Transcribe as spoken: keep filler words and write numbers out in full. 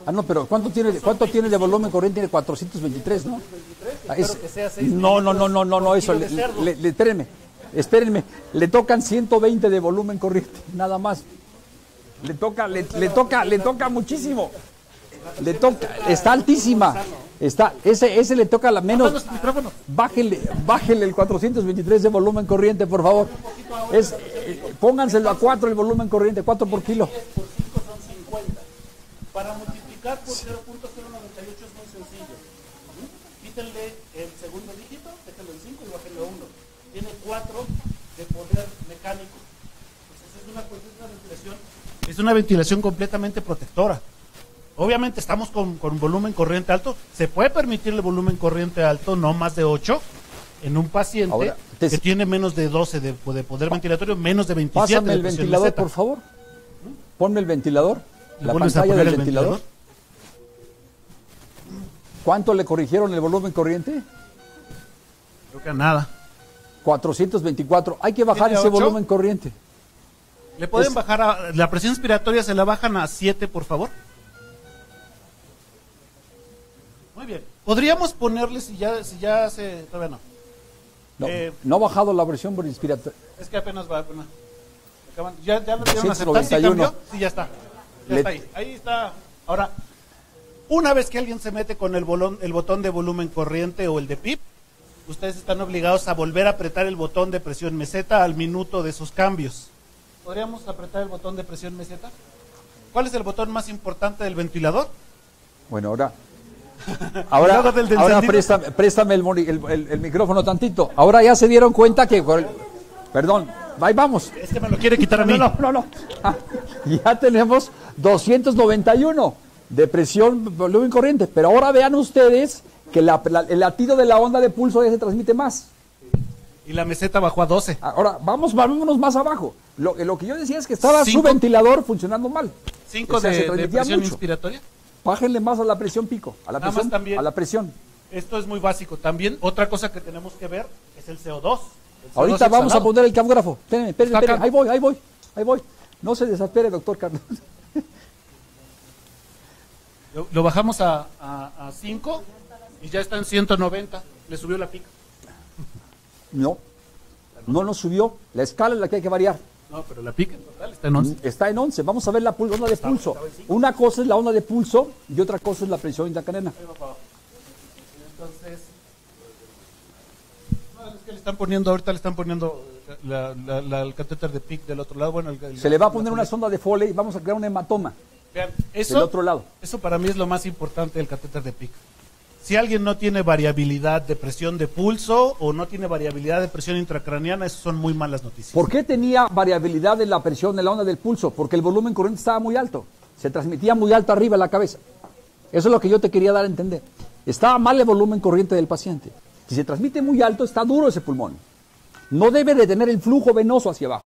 Ah, no, pero ¿cuánto tiene, cuánto tiene de volumen corriente? Tiene cuatrocientos veintitrés, ¿no? Ah, es, no, no, no, no, no, no, eso, le, le, le, espérenme, espérenme, le tocan ciento veinte de volumen corriente, nada más. Le toca, le, le toca, le toca muchísimo. Le toca, está altísima. Está, ese, ese le toca la menos. Bájele, bájele el cuatrocientos veintitrés de volumen corriente, por favor. Es, eh, pónganselo a cuatro el volumen corriente, cuatro por kilo. Por cinco son cincuenta. Para multiplicar por cero punto cero noventa y ocho es muy sencillo. Quítenle el segundo dígito, déjenlo en cinco y bájenlo a uno. Tiene cuatro de poder mecánico. Entonces es una, pues, es una ventilación. Es una ventilación completamente protectora. Obviamente estamos con, con volumen corriente alto. Se puede permitir el volumen corriente alto, no más de ocho, en un paciente Ahora, te... que tiene menos de doce de, de poder ventilatorio, menos de veintisiete. Pásame el ventilador, meseta. Por favor. Ponme el ventilador. La pantalla del ventilador. ventilador. ¿Cuánto le corrigieron el volumen corriente? Creo que a nada. cuatrocientos veinticuatro. Hay que bajar ese volumen corriente. ¿Le pueden es... bajar a, la presión inspiratoria se la bajan a siete, por favor? Muy bien. ¿Podríamos ponerle si ya, si ya se... todavía no? No, eh, no ha bajado la presión inspiratoria. Es que apenas va... Bueno, acaban, ya, ya lo dieron a aceptar, ¿sí cambió? Sí, ya está. Ya Le... está ahí. Ahí está. Ahora, una vez que alguien se mete con el, bolón, el botón de volumen corriente o el de P I P, ustedes están obligados a volver a apretar el botón de presión meseta al minuto de sus cambios. ¿Podríamos apretar el botón de presión meseta? ¿Cuál es el botón más importante del ventilador? Bueno, ahora... Ahora, ahora préstame, préstame el, el, el, el micrófono tantito. Ahora ya se dieron cuenta que... Perdón, ahí vamos. Es que me lo quiere quitar a mí. No, no, no, no. Ah, ya tenemos doscientos noventa y uno de presión, volumen corriente. Pero ahora vean ustedes que la, la, el latido de la onda de pulso ya se transmite más. Y la meseta bajó a doce. Ahora, vamos, vámonos más abajo. Lo, lo que yo decía es que estaba ¿Cinco? su ventilador funcionando mal. ¿cinco o sea, de, de presión mucho. inspiratoria? Bájenle más a la presión pico, a la Nada presión, más también, a la presión. Esto es muy básico. También otra cosa que tenemos que ver es el C O dos. El C O dos Ahorita vamos a poner el camógrafo. Espérenme, espérenme, espérenme. Ahí voy, ahí voy, ahí voy. No se desespere, doctor Carlos. Lo, lo bajamos a cinco y ya está en ciento noventa. Le subió la pica. No, no nos subió. La escala es la que hay que variar. No, pero la pica en total está en once. Está en once. Vamos a ver la onda de pulso. Una cosa es la onda de pulso y otra cosa es la presión intracraniana. Entonces, no, es que le están poniendo, ahorita le están poniendo la, la, la, el catéter de P I C del otro lado. Bueno, el, el, Se le va a poner una sonda de Foley y vamos a crear un hematoma. Vean, eso, del otro lado. Eso para mí es lo más importante del catéter de P I C. Si alguien no tiene variabilidad de presión de pulso o no tiene variabilidad de presión intracraniana, eso son muy malas noticias. ¿Por qué tenía variabilidad en la presión de la onda del pulso? Porque el volumen corriente estaba muy alto. Se transmitía muy alto arriba en la cabeza. Eso es lo que yo te quería dar a entender. Estaba mal el volumen corriente del paciente. Si se transmite muy alto, está duro ese pulmón. No debe de tener el flujo venoso hacia abajo.